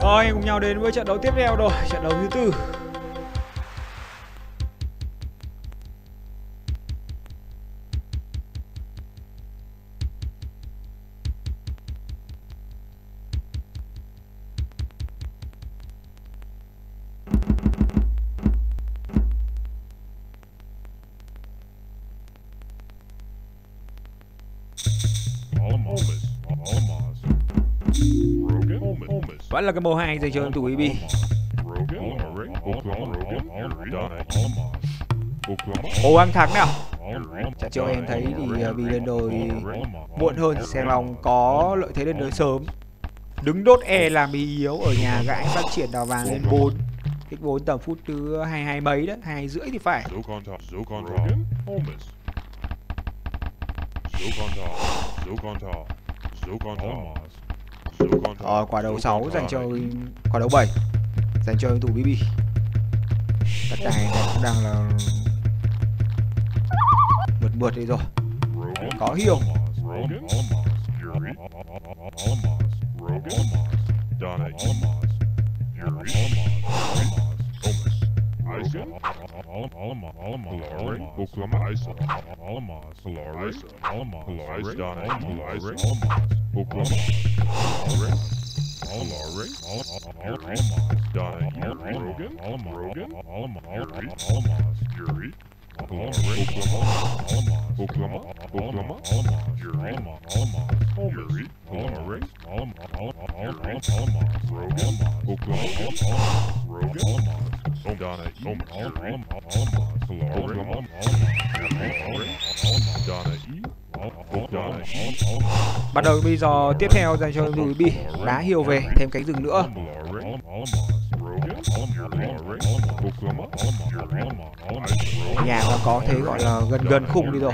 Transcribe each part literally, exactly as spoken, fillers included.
Rồi, cùng nhau đến với trận đấu tiếp theo rồi, trận đấu thứ tư. Vẫn là cái màu hai dành cho em thủ i bê. Cố gắng thắng nào. Chả cho em thấy thì vì lên đồi muộn hơn, Xe Long có lợi thế lên đồi sớm. Đứng đốt E làm bị yếu, ở nhà gãi phát triển đào vàng lên bốn. Kích bốn tầm phút thứ hai hai mấy đấy, hai rưỡi thì phải. Rồi, quả đầu sáu dành cho quả đầu bảy dành cho em thủ bê bê. Tất cả này cũng đang là mượt mượt đi rồi. Có hiệu. Bắt đầu bây giờ tiếp theo dành cho em bê đá hiệu về thêm cánh rừng nữa. Nhà nó có thế gọi là gần gần khung đi rồi.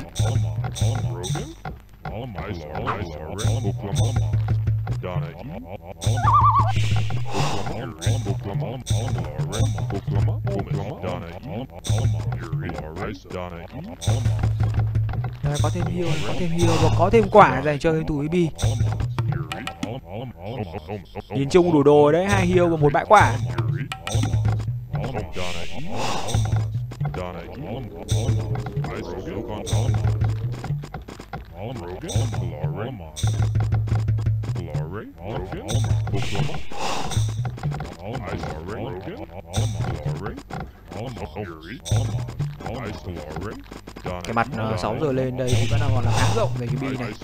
Đây, có thêm heal, có thêm heal và có thêm quả dành cho em thủ i bê. Nhìn chung đủ đồ đấy, hai heal và một bãi quả. Cái mặt uh, sáu giờ lên đây thì vẫn là còn là khá rộng về cái bi này.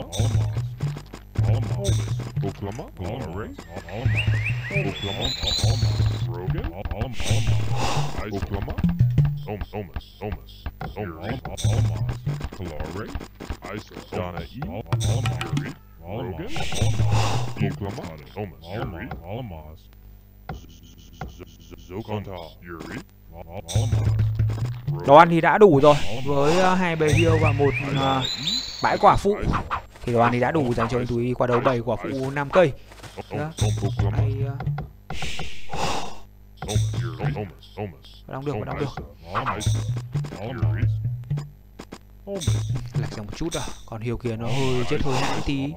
Đồ ăn thì đã đủ rồi, với uh, hai bề heal và một uh, bãi quả phụ thì đồ ăn thì đã đủ dành cho anh túi qua đấu bảy quả phụ năm cây. Đó. Hay, uh... đóng được, đóng được. Lệch ra một chút à, còn heal kia nó hơi chết hơi hãi tí.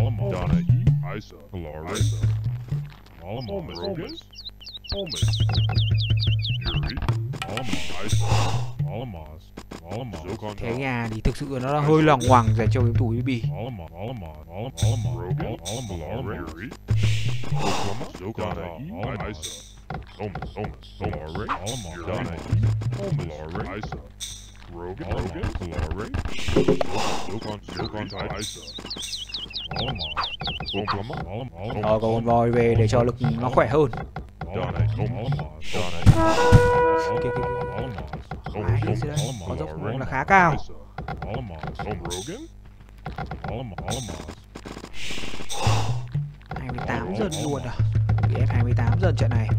Thế nhà thì thực sự nó là hơi loằng ngoằng dành cho game thủ bê bê. Rồi có con voi về để cho lực nó khỏe hơn. Kìa, kìa, kìa. Con dốc cũng là khá cao. hai mươi tám dân luôn à. Bị ép hai mươi tám dân trận này.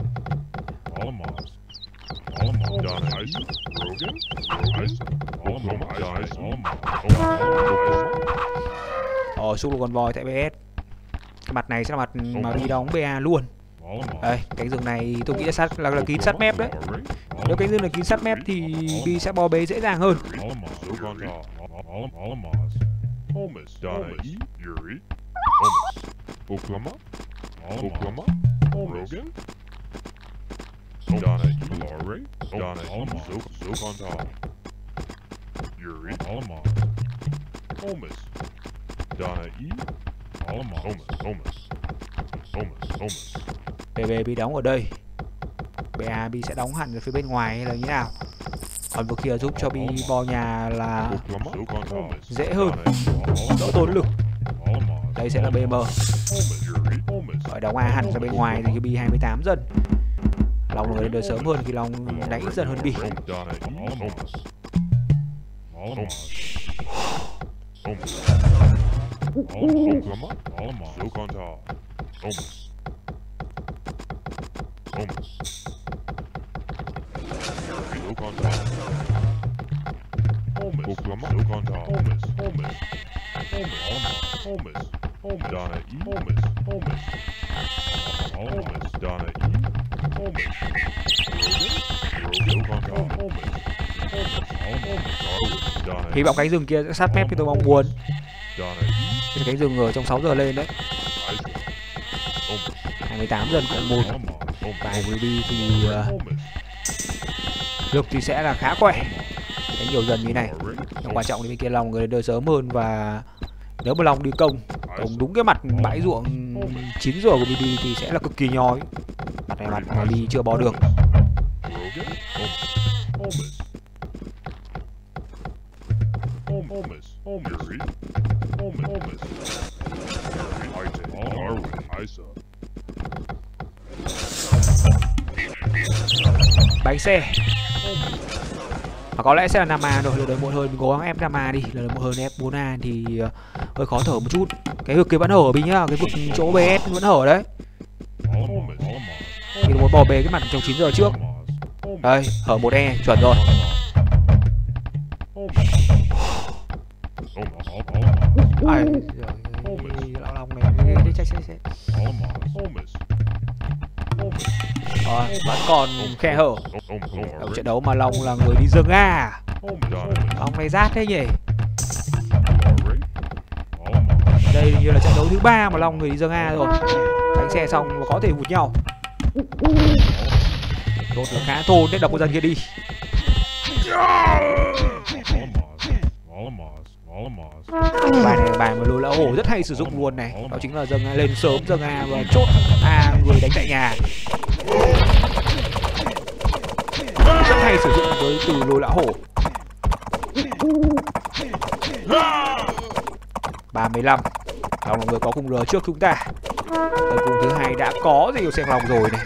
Ồ, xúc là con voi tại bê ét. Cái mặt này sẽ là mặt mà đi đóng bê a luôn. Đây, cánh rừng này tôi nghĩ là, sát, là, là kín sát mép đấy. Nếu cánh rừng là kín sát mép thì B sẽ bò bế dễ dàng hơn. bê bê bị đóng ở đây, bê a Bi sẽ đóng hẳn ở phía bên ngoài hay là như nào? Còn vừa kia giúp cho Bi bò nhà là dễ hơn, đỡ tốn lực. Đây sẽ là bê em. Rồi đóng A hẳn ra bên ngoài thì Bi hai mươi tám dần. Long người đến sớm hơn khi Long đánh ít dần hơn Bi. Hy vọng cánh rừng kia sẽ sát mép như tôi mong muốn. Cánh rừng ở trong sáu giờ lên đấy. hai mươi tám dần cộng một. Bài bê bê thì uh, lực thì sẽ là khá khỏe. Đánh nhiều dần như thế này. Nhưng quan trọng là bên kia Long người đời sớm hơn, và nếu mà Long đi công công đúng cái mặt bãi ruộng chín giờ của bê bê thì sẽ là cực kỳ nhói. Mặt này mặt mà Bi chưa bò được. Bánh xe mà có lẽ sẽ là Nama rồi, lần đợi muộn hơn mình cố gắng ép Nama đi, lần đợi muộn hơn ép bốn A thì uh, hơi khó thở một chút. Cái vực kia vẫn hở Bi nhá, cái vực chỗ bê ét vẫn hở đấy. Thì muốn bỏ bề cái mặt trong chín giờ trước. Đây, hở một E chuẩn rồi. Ai lão Long này đi chạy chạy chạy. Rồi, vẫn còn khe hở. Ở trận đấu mà Long là người đi dâng A. Long này rát thế nhỉ. Đây như là trận đấu thứ ba mà Long người đi dâng A rồi. Đánh xe xong và có thể vụt nhau. Đột là khá thôn đấy, đọc con dân kia đi. Bài này là bài mà Lôi Lão Hổ rất hay sử dụng luôn này. Đó chính là dâng A lên sớm, dâng A và chốt A người đánh tại nhà. Rất hay sử dụng với từ Lôi Lão Hổ. ba mươi lăm. Long là người có khung R trước chúng ta. Ở khung thứ hai đã có Diều Xen Long rồi này.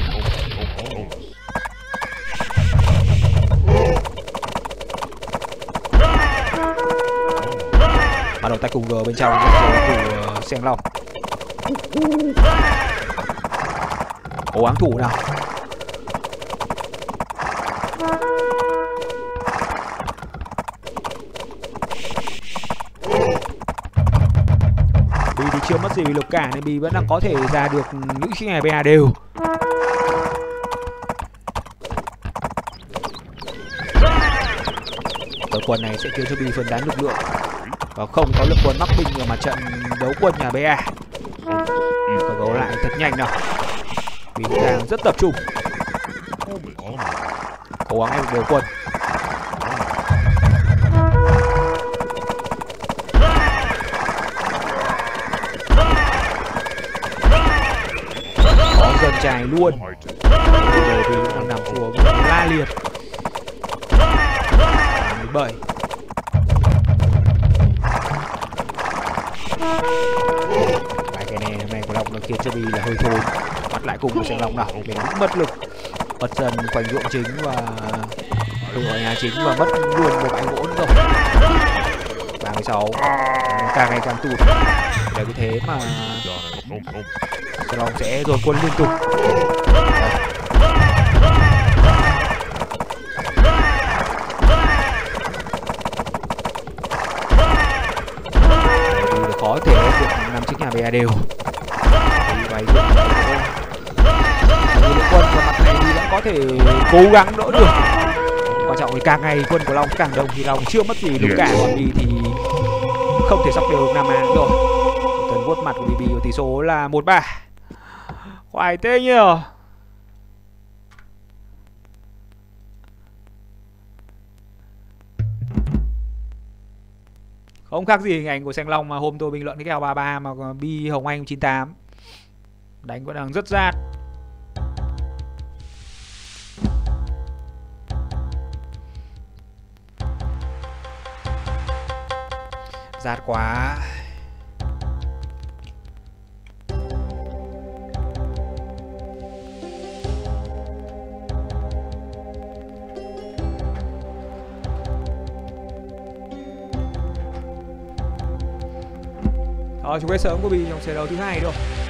Bắt đầu tay cùng R bên trong của Xen Long. Cố gắng thủ nào. Bi thì chưa mất gì lực cả nên Bi vẫn đang có thể ra được những khi này bê a đều. Đội quân này sẽ khiến cho Bi phân tán lực lượng và không có lực quân mắc binh ở mặt trận đấu quân nhà bê a. Cơ cấu lại thật nhanh nào. Bi đang rất tập trung. Cố gắng ép đều quân. Có dần trải luôn. Rồi Bi đang nằm xuống la liệt. mười bảy. Bài cái này hôm nay của Long nó khiến cho Bi là hơi thốn. Bắt lại cùng với Xen Long nào. Mình cũng mất lực. Mất dần quanh ruộng chính và từ ở nhà chính và mất luôn một bãi gỗ nữa rồi. ba mươi sáu. Càng ngày càng tụt. Để cái thế mà Xen Long sẽ dồn quân liên tục. Có thể được năm chiếc nhà bê a đều. Váy ruộng quân của mặt này thì vẫn có thể cố gắng đỡ được. Quan trọng thì càng ngày quân của Long càng đông thì Long chưa mất gì lực cả, còn Bi thì không thể sắp đều được Nam An rồi. Tấn vuốt mặt của bê bê ở tỷ số là một ba. Khoai thế nhờ. Không khác gì hình ảnh của Seng Long mà hôm tôi bình luận cái kèo ba ba mà Bi Hồng Anh chín tám. Đánh vẫn đang rất rát. Rát quá. Rồi, chúc kết sớm của Bi trong trận đấu thứ hai được.